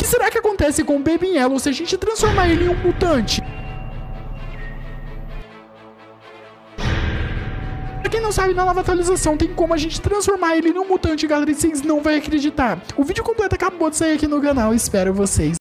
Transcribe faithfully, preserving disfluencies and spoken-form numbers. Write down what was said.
será que acontece com o Baby Yellow se a gente transformar ele em um mutante? Pra quem não sabe, na nova atualização tem como a gente transformar ele em um mutante, galera, e vocês não vão acreditar. O vídeo completo acabou de sair aqui no canal, espero vocês.